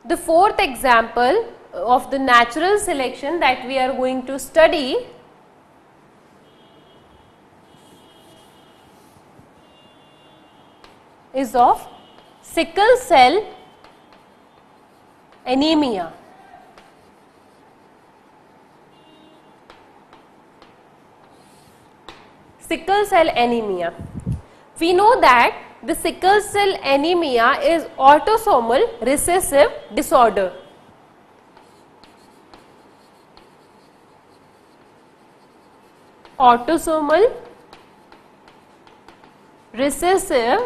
The fourth example of the natural selection that we are going to study is of sickle cell anemia. Sickle cell anemia. We know that the sickle cell anemia is autosomal recessive disorder. Autosomal recessive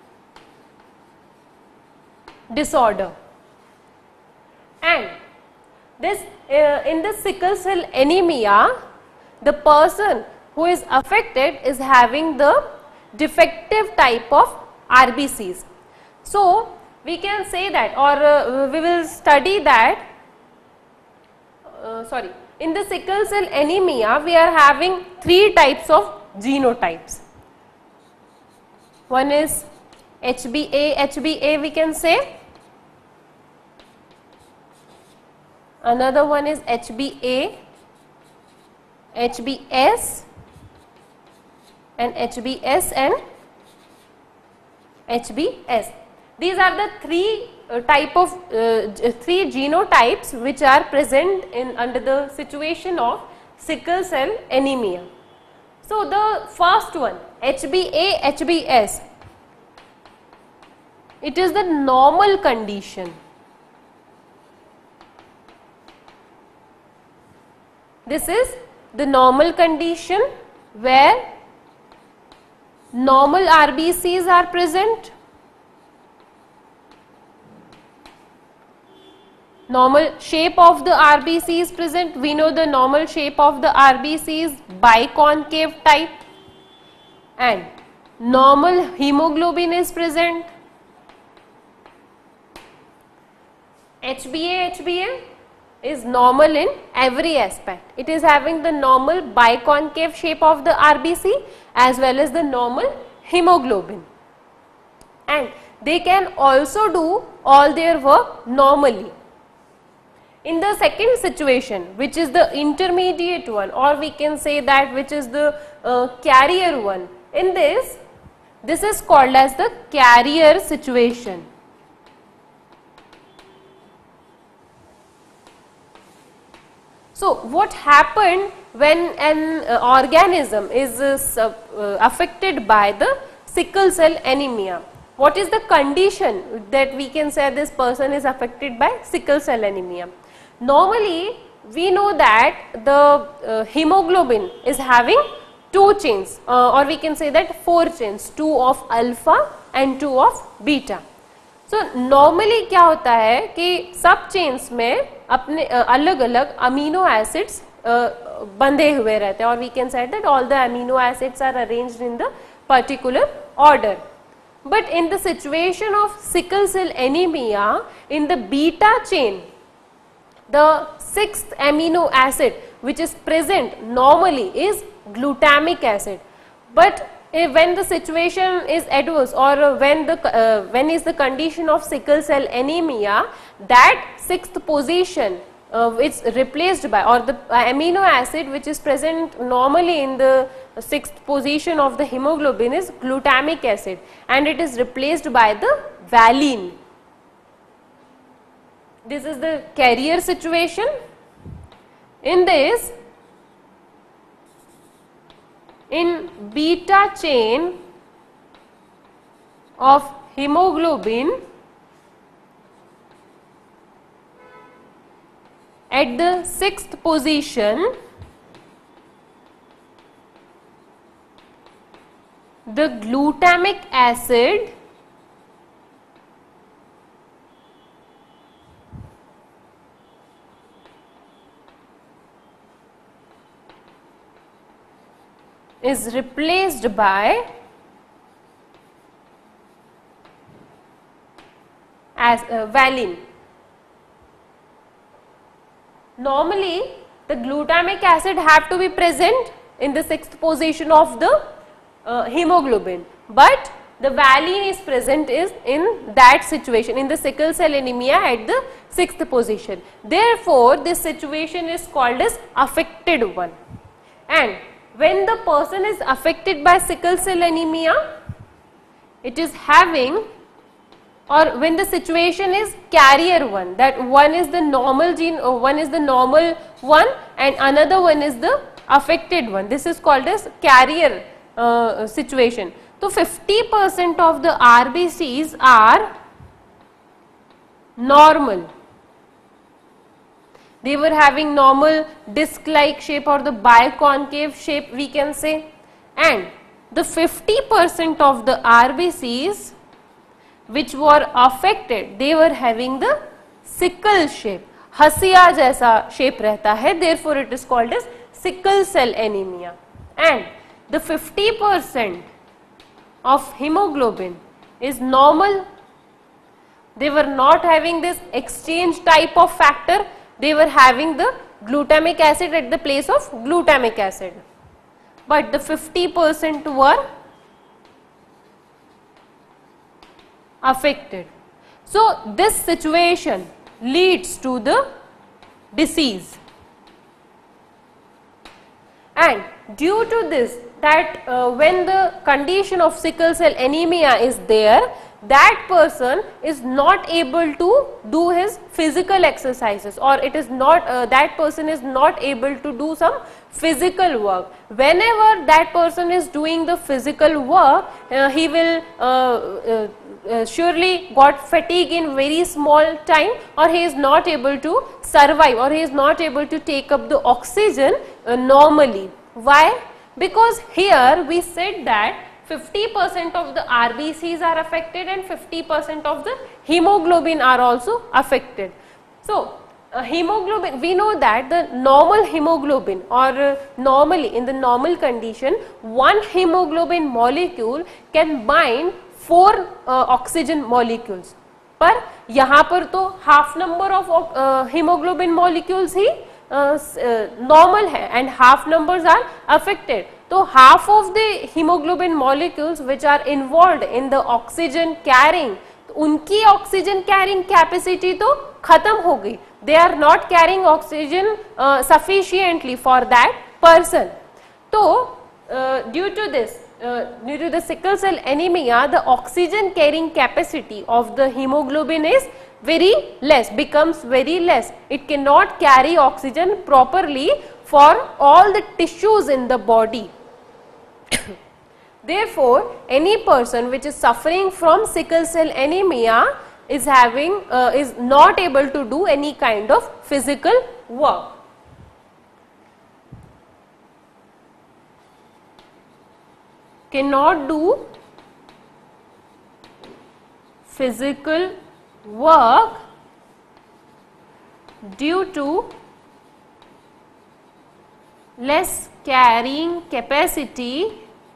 disorder, and this in the sickle cell anemia, the person who is affected is having the defective type of RBCs. So we can say that, or we will study that, in the sickle cell anemia we are having three types of genotypes. One is HbA we can say, another one is HbA, HbS, and HbS and HbS. These are the three three genotypes which are present in under the situation of sickle cell anemia. So the first one, HbA, HbS, it is the normal condition. This is the normal condition where normal RBCs are present, normal shape of the RBC is present. We know the normal shape of the RBC is biconcave type, and normal hemoglobin is present. HbA is normal in every aspect. It is having the normal biconcave shape of the RBC as well as the normal hemoglobin, and they can also do all their work normally. In the second situation, which is the intermediate one, or we can say that which is the carrier one, in this is called as the carrier situation. So what happened when an organism is affected by the sickle cell anemia? What is the condition that we can say this person is affected by sickle cell anemia? Normally we know that the hemoglobin is having two chains, or we can say that four chains, two of alpha and two of beta. So normally क्या होता है कि सब chains में अपने अलग अलग amino acids बंधे हुए रहते हैं, और we can say that all the amino acids are arranged in the particular order. But in the situation of sickle cell anemia, in the beta chain, the sixth amino acid which is present normally is glutamic acid. But when the situation is adverse, or when is the condition of sickle cell anemia, that sixth position is replaced by, or the amino acid which is present normally in the sixth position of the hemoglobin is glutamic acid, and it is replaced by the valine. This is the carrier situation. In this, in beta chain of hemoglobin, at the sixth position, the glutamic acid is replaced by valine. Normally the glutamic acid have to be present in the sixth position of the hemoglobin, but the valine is present is in that situation, in the sickle cell anemia at the 6th position. Therefore, this situation is called as affected one. And when the person is affected by sickle cell anemia, it is having, or when the situation is carrier one, that one is the normal gene, or one is the normal one and another one is the affected one. This is called as carrier situation. So 50% of the RBCs are normal. They were having normal disc-like shape or the biconcave shape, we can say, and the 50% of the RBCs which were affected, they were having the sickle shape. हसिया जैसा shape रहता है, therefore it is called as sickle cell anemia. And the 50% of hemoglobin is normal. They were not having this exchange type of factor, they were having the glutamic acid at the place of glutamic acid. But the 50% were affected. So this situation leads to the disease. And due to this, that when the condition of sickle cell anemia is there, that person is not able to do his physical exercises, or it is not that person is not able to do some physical work. Whenever that person is doing the physical work, he will surely got fatigue in very small time, or he is not able to survive, or he is not able to take up the oxygen normally. Why? Because here we said that 50% of the RBCs are affected and 50% of the hemoglobin are also affected. So hemoglobin, we know that the normal hemoglobin, or normally in the normal condition, one hemoglobin molecule can bind 4 oxygen molecules. पर यहाँ पर तो half number of hemoglobin molecules he normal है and half numbers are affected. तो half of the hemoglobin molecules which are involved in the oxygen carrying, उनकी oxygen carrying capacity तो खत्म हो गई. They are not carrying oxygen sufficiently for that person. So due to this, due to the sickle cell anemia, the oxygen carrying capacity of the hemoglobin is very less, becomes very less. It cannot carry oxygen properly for all the tissues in the body. Therefore, any person which is suffering from sickle cell anemia is having is not able to do any kind of physical work. Cannot do physical work due to less carrying capacity,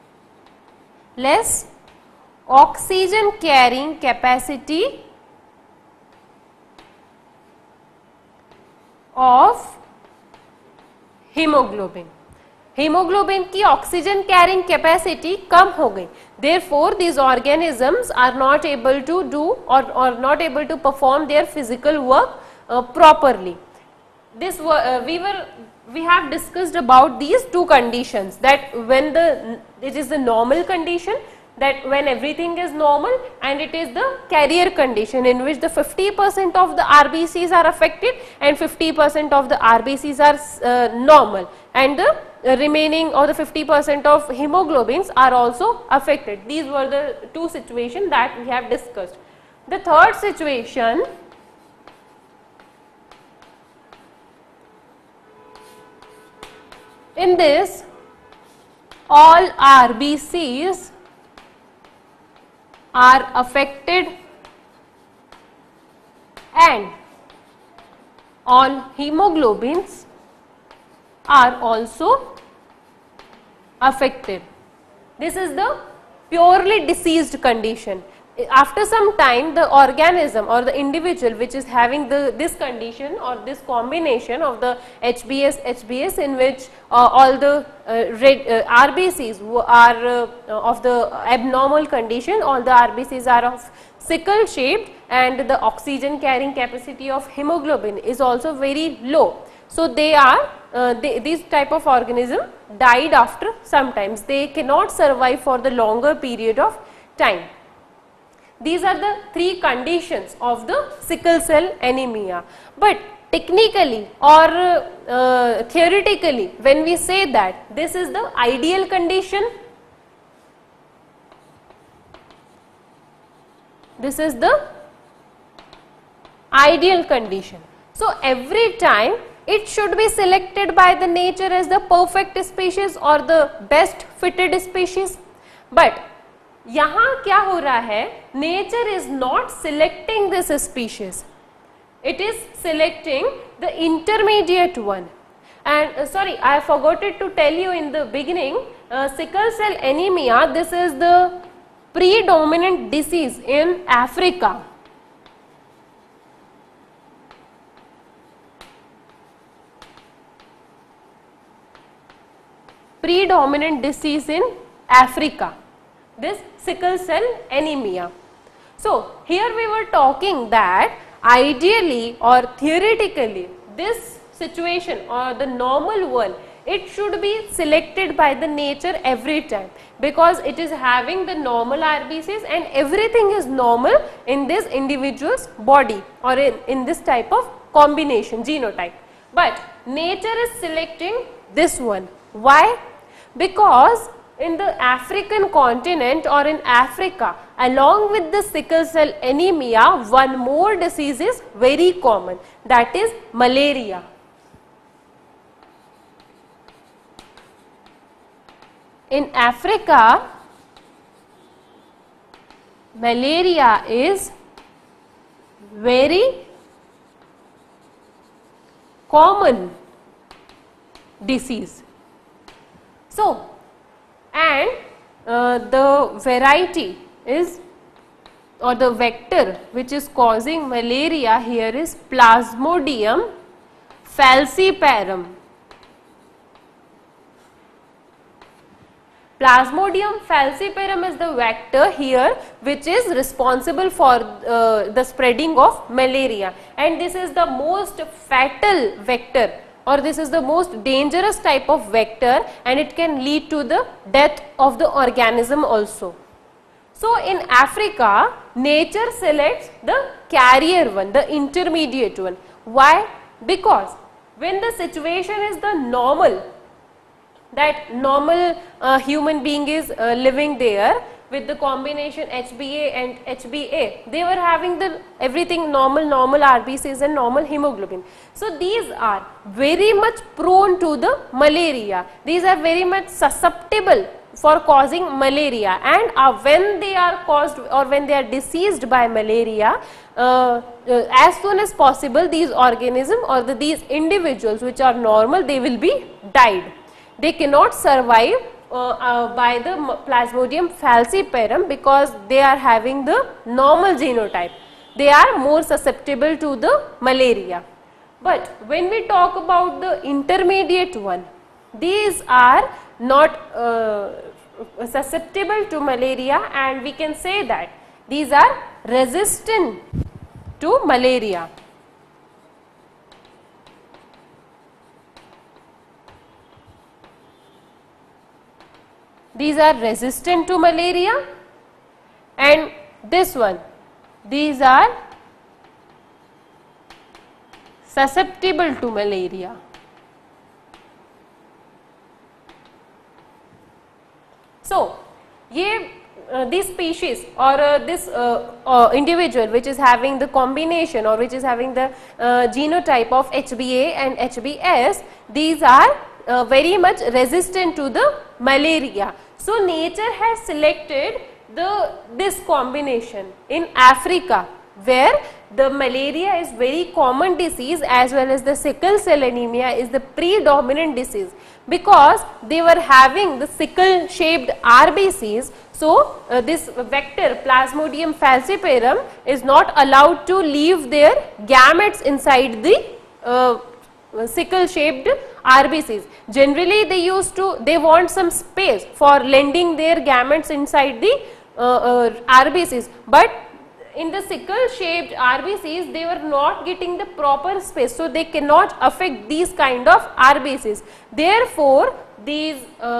less oxygen carrying capacity of hemoglobin. Hemoglobin की oxygen carrying capacity कम हो गई. Therefore, these organisms are not able to do or not able to perform their physical work properly. This we have discussed about these two conditions, that when it is the normal condition, that when everything is normal, and it is the carrier condition in which the 50% of the RBCs are affected and 50% of the RBCs are normal, and the remaining or the 50% of hemoglobins are also affected. These were the two situations that we have discussed. The third situation, in this all RBCs are affected and all hemoglobins are also affected. This is the purely diseased condition. after some time the organism or the individual which is having this condition or this combination of the HbS in which all the RBCs are of the abnormal condition, all the RBCs are of sickle shaped, and the oxygen carrying capacity of hemoglobin is also very low. So they are these type of organism died after sometimes, they cannot survive for the longer period of time. These are the three conditions of the sickle cell anemia. But technically or theoretically, when we say that this is the ideal condition, this is the ideal condition. So every time it should be selected by the nature as the perfect species or the best fitted species. But यहाँ क्या हो रहा है, nature is not selecting this species, it is selecting the intermediate one. And sorry, I forgot to tell you in the beginning, sickle cell anemia, this is the predominant disease in Africa. Predominant disease in Africa, this sickle cell anemia. So here we were talking that ideally or theoretically this situation or the normal one, it should be selected by the nature every time, because it is having the normal RBCs and everything is normal in this individual's body or in this type of combination genotype. But nature is selecting this one. Why? Because in the African continent or in Africa, along with the sickle cell anemia, one more disease is very common, that is malaria. In Africa, malaria is very common disease. So, and the variety is or the vector which is causing malaria here is Plasmodium falciparum. Plasmodium falciparum is the vector here which is responsible for the spreading of malaria, and this is the most fatal vector, or this is the most dangerous type of vector, and it can lead to the death of the organism also. So in Africa, nature selects the carrier one, the intermediate one. Why? Because when the situation is the normal, that normal human being is living there with the combination HbA and HbA, they were having the everything normal RBCs and normal hemoglobin. So these are very much prone to the malaria. These are very much susceptible for causing malaria, and when they are caused or when they are diseased by malaria, as soon as possible these organisms or these individuals which are normal, they will be died. They cannot survive by the Plasmodium falciparum because they are having the normal genotype. They are more susceptible to the malaria. But when we talk about the intermediate one, these are not susceptible to malaria, and we can say that these are resistant to malaria. These are resistant to malaria, and this one, these are susceptible to malaria. So, this species or this individual which is having the combination or which is having the genotype of HbA and HbS, these are very much resistant to the malaria. So nature has selected this combination in Africa where the malaria is very common disease as well as the sickle cell anemia is the predominant disease, because they were having the sickle shaped RBCs. So, this vector Plasmodium falciparum is not allowed to leave their gametes inside the sickle shaped RBCs. Generally they want some space for lending their gametes inside the RBCs, but in the sickle shaped RBCs they were not getting the proper space, so they cannot affect these kind of RBCs. Therefore, these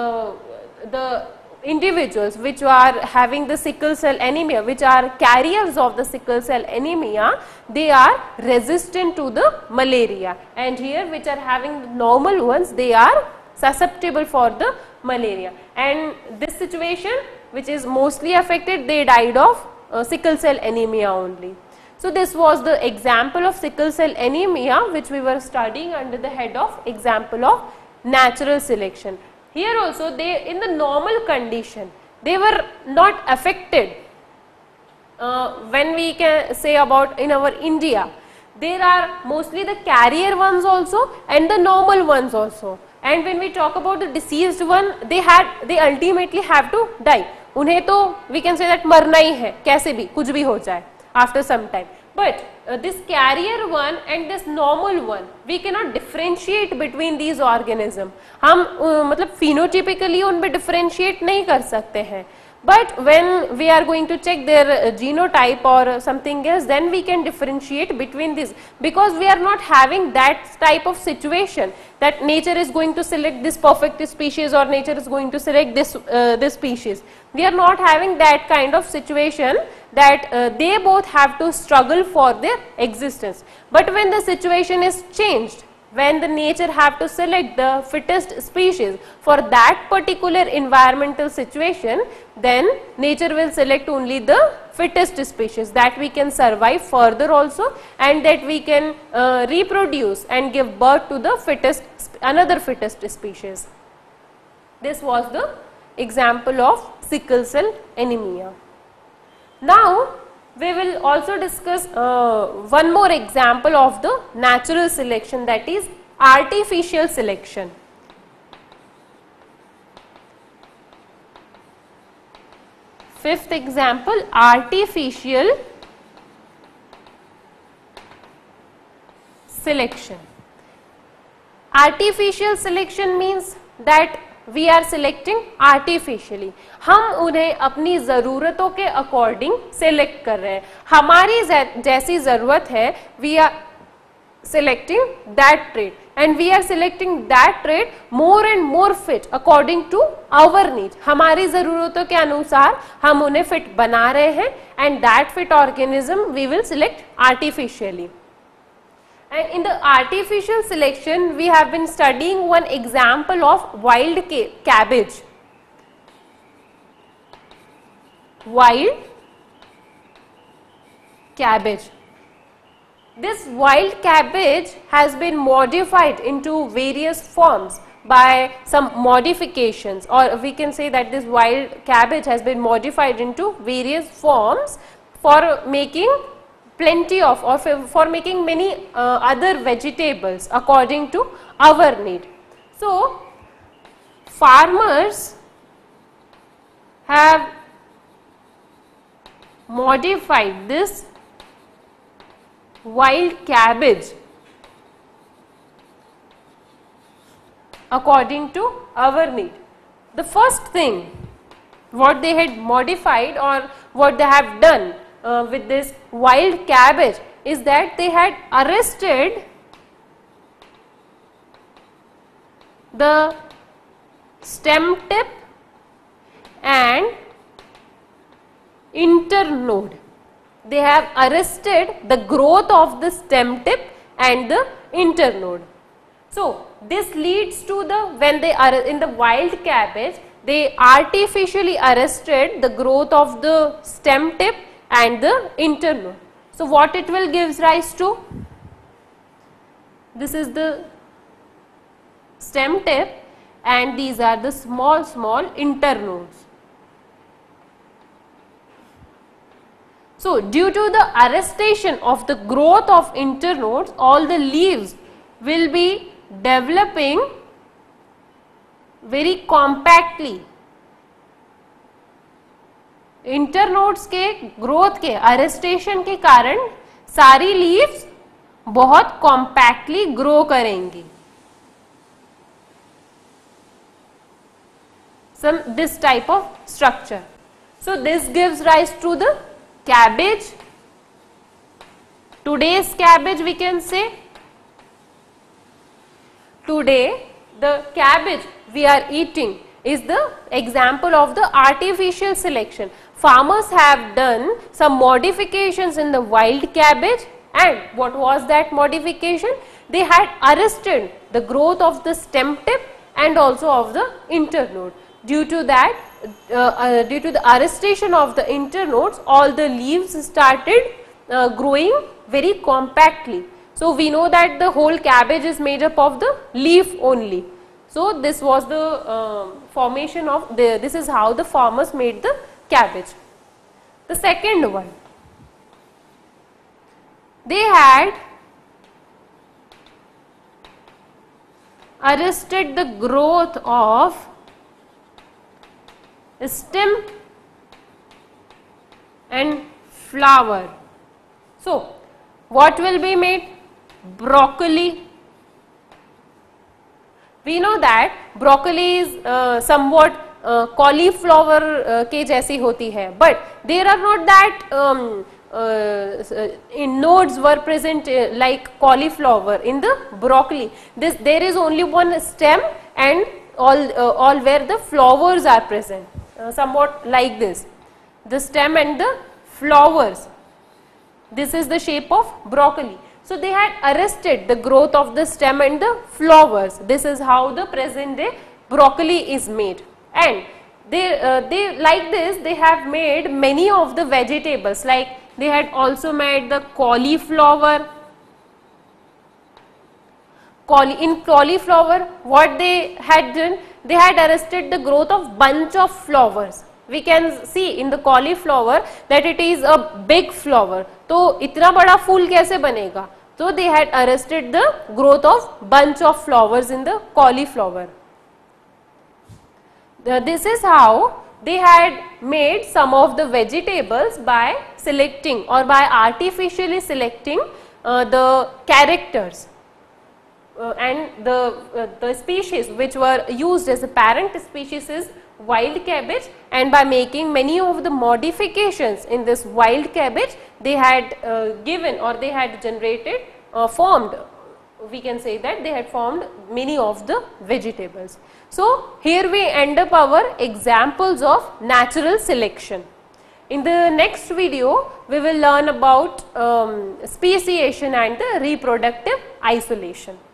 the individuals which are having the sickle cell anemia, which are carriers of the sickle cell anemia, they are resistant to the malaria, and here which are having the normal ones, they are susceptible for the malaria. And this situation which is mostly affected, they died of sickle cell anemia only. So, this was the example of sickle cell anemia which we were studying under the head of example of natural selection. Here also they, in the normal condition, they were not affected. When we can say about in our India, there are mostly the carrier ones also and the normal ones also. And when we talk about the deceased one, they ultimately have to die. उन्हें तो we can say that मरना ही है, कैसे भी कुछ भी हो जाए after some time. But this carrier one and this normal one, we cannot differentiate between these organisms. हम मतलब phenotypically उनमें differentiate नहीं कर सकते हैं. But when we are going to check their genotype or something else, then we can differentiate between these, because we are not having that type of situation that nature is going to select this perfect species or nature is going to select this species. We are not having that kind of situation that they both have to struggle for their existence. But when the situation is changed, when the nature have to select the fittest species for that particular environmental situation, then nature will select only the fittest species that we can survive further also, and that we can reproduce and give birth to the fittest, another fittest species. This was the example of sickle cell anemia. Now, we will also discuss one more example of the natural selection, that is artificial selection. Fifth example, artificial selection. Artificial selection means that we are selecting artificially. हम उन्हें अपनी ज़रूरतों के according select कर रहे हैं. हमारी जैसी ज़रूरत है, we are selecting that trait, and we are selecting that trait more and more fit according to our needs. हमारी ज़रूरतों के अनुसार हम उन्हें fit बना रहे हैं, and that fit organism we will select artificially. And in the artificial selection, we have been studying one example of wild cabbage. Wild cabbage. This wild cabbage has been modified into various forms by some modifications, or we can say that this wild cabbage has been modified into various forms for making plenty of, or for making many other vegetables according to our need. So, farmers have modified this wild cabbage according to our need. The first thing what they had modified, or what they have done with this wild cabbage, is that they had arrested the stem tip and internode. They have arrested the growth of the stem tip and the internode. So, this leads to the, when they are in the wild cabbage, they artificially arrested the growth of the stem tip and the internode. So, what it will gives rise to? This is the stem tip and these are the small internodes. So due to the arrestation of the growth of internodes, all the leaves will be developing very compactly. Internodes के growth के arrestation के कारण सारी leaves बहुत compactly grow करेंगी. This type of structure. So this gives rise to the cabbage. Today's cabbage, we can say. Today the cabbage we are eating is the example of the artificial selection. Farmers have done some modifications in the wild cabbage, and what was that modification? They had arrested the growth of the stem tip and also of the internode. Due to that, due to the arrestation of the internodes, all the leaves started growing very compactly. So we know that the whole cabbage is made up of the leaf only. So this was the formation of this is how the farmers made the cabbage. The second one, they had arrested the growth of stem and flower. So what will be made? Broccoli. We know that broccoli is somewhat cauliflower के जैसी होती है, but there are not that in nodes were present like cauliflower in the broccoli. There is only one stem and all where the flowers are present, somewhat like this, the stem and the flowers. This is the shape of broccoli. So they had arrested the growth of the stem and the flowers. This is how the present day broccoli is made. And they like this, they have made many of the vegetables, like they had also made the cauliflower. In cauliflower, what they had done, they had arrested the growth of bunch of flowers. We can see in the cauliflower that it is a big flower. तो इतना बड़ा फूल कैसे बनेगा? So they had arrested the growth of bunch of flowers in the cauliflower. This is how they had made some of the vegetables by selecting or by artificially selecting the characters and the species which were used as a parent species is wild cabbage, and by making many of the modifications in this wild cabbage, they had given or they had generated formed, we can say that they had formed many of the vegetables. So here we end up our examples of natural selection. In the next video we will learn about speciation and the reproductive isolation.